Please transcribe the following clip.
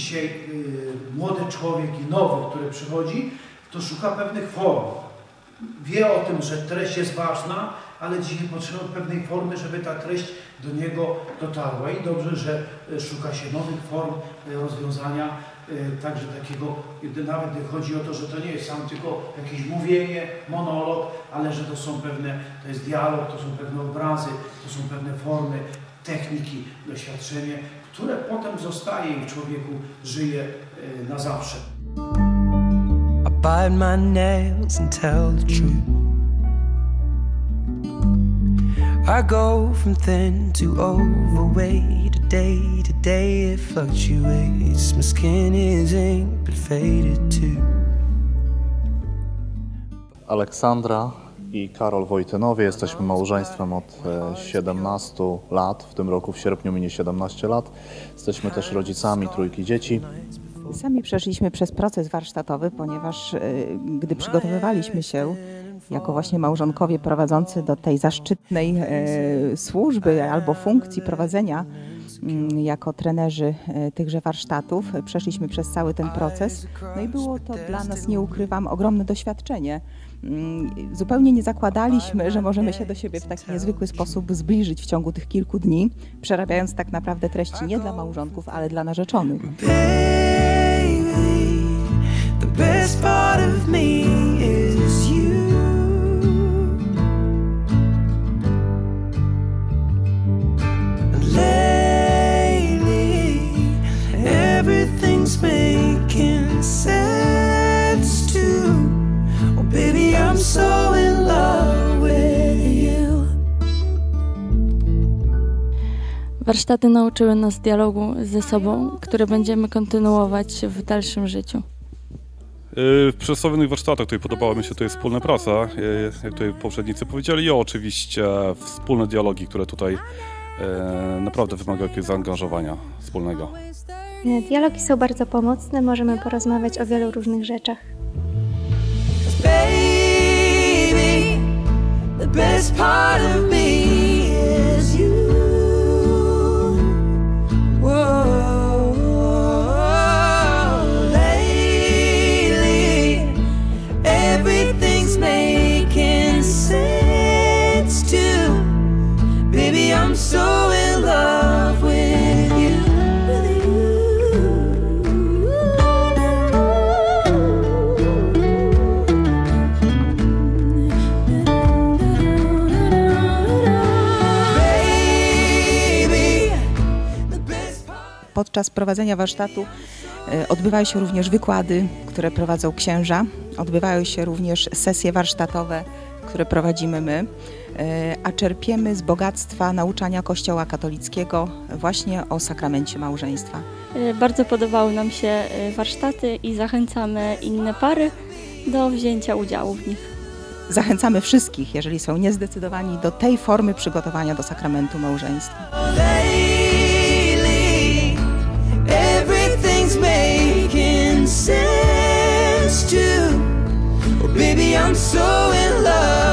dzisiaj młody człowiek i nowy, który przychodzi, to szuka pewnych form. Wie o tym, że treść jest ważna, ale dzisiaj potrzeba pewnej formy, żeby ta treść do niego dotarła. I dobrze, że szuka się nowych form rozwiązania, także takiego, nawet chodzi o to, że to nie jest sam tylko jakieś mówienie, monolog, ale że to są pewne, to jest dialog, to są pewne obrazy, to są pewne formy, techniki, doświadczenie, które potem zostaje i w człowieku żyje na zawsze. I bite my nails and tell the truth. I go from thin to overweight. Day to day it fluctuates. My skin is ink but faded too. Aleksandra i Karol Wojtynowie. Jesteśmy małżeństwem od 17 lat. W tym roku w sierpniu minie 17 lat. Jesteśmy też rodzicami trójki dzieci. Sami przeszliśmy przez proces warsztatowy, ponieważ gdy przygotowywaliśmy się jako właśnie małżonkowie prowadzący do tej zaszczytnej służby albo funkcji prowadzenia jako trenerzy tychże warsztatów, przeszliśmy przez cały ten proces. No i było to dla nas, nie ukrywam, ogromne doświadczenie. Zupełnie nie zakładaliśmy, że możemy się do siebie w taki niezwykły sposób zbliżyć w ciągu tych kilku dni, przerabiając tak naprawdę treści nie dla małżonków, ale dla narzeczonych. The best part of me is you. And lately, everything's making sense too. Oh baby, I'm so in love with you. Warsztaty nauczyły nas dialogu ze sobą, który będziemy kontynuować w dalszym życiu. W przedstawionych warsztatach tutaj podobała mi się tutaj wspólna praca, jak tutaj poprzednicy powiedzieli, i oczywiście wspólne dialogi, które tutaj naprawdę wymagają jakiegoś zaangażowania wspólnego. Dialogi są bardzo pomocne, możemy porozmawiać o wielu różnych rzeczach. Baby, the best part of me is you. I'm so in love with you. Podczas prowadzenia warsztatu odbywają się również wykłady, które prowadzą księża. Odbywają się również sesje warsztatowe, które prowadzimy my, a czerpiemy z bogactwa nauczania Kościoła katolickiego właśnie o sakramencie małżeństwa. Bardzo podobały nam się warsztaty i zachęcamy inne pary do wzięcia udziału w nich. Zachęcamy wszystkich, jeżeli są niezdecydowani, do tej formy przygotowania do sakramentu małżeństwa. Baby, I'm so in love.